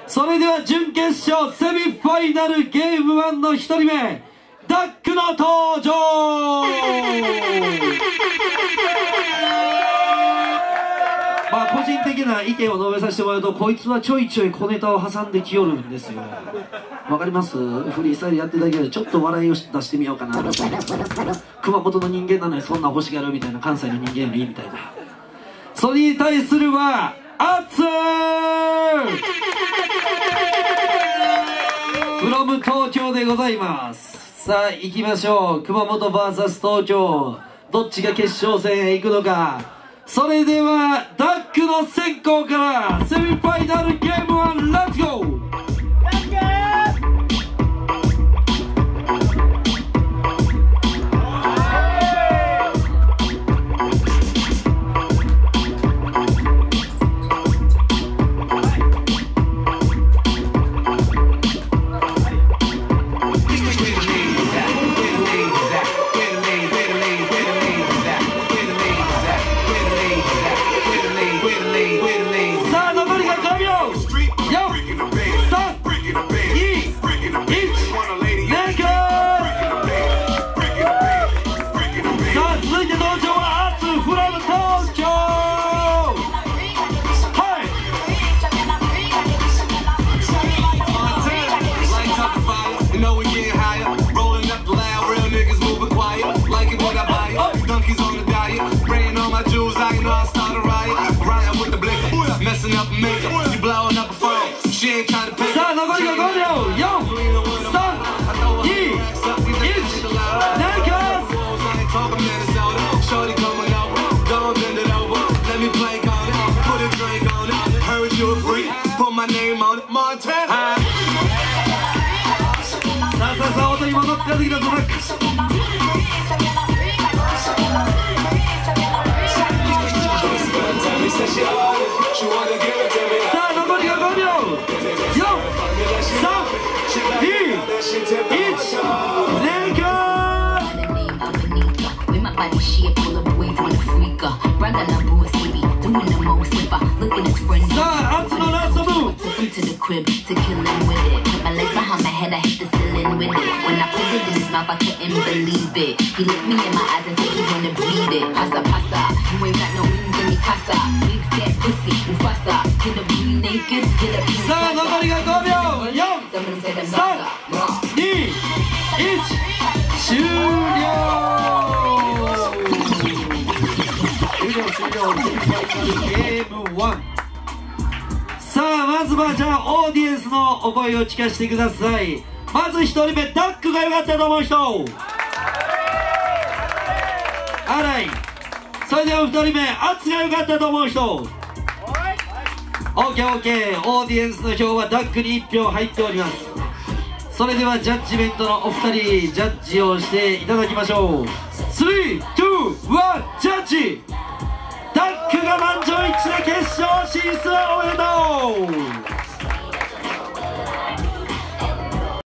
それでは準決勝セミファイナルゲーム1の1人目、ダックの登場。まあ個人的な意見を述べさせてもらうと、こいつはちょいちょい小ネタを挟んできよるんですよ。わかります？フリースタイルやってるだけでちょっと笑いを出してみようかな。熊本の人間なのにそんな欲しがるみたいな、関西の人間よりみたいな。それに対するはアツフロム東京でございます。さあ行きましょう。熊本 VS 東京、どっちが決勝戦へ行くのか。それではダックの先行からセミファイナルゲーム1、レッツゴー。さあ残りが5秒。4、3、2、1、ナイカーズ。さあ元に戻ってやってきたぞ、ナック。さあ残りが5秒。4、3、2、1、レイカー。さあアツのラストムーブ。さあ残りが5秒。4、3、2、1、終了。ゲーム1。さあまずはじゃあオーディエンスのお声を聞かせてください。まず1人目、ダックが良かったと思う人。荒井。それでは2人目、アツが良かったと思う人。オーケーオーケー。オーディエンスの票はダックに1票入っております。それではジャッジメントのお二人、ジャッジをしていただきましょう。3、2、1、ジャッジ。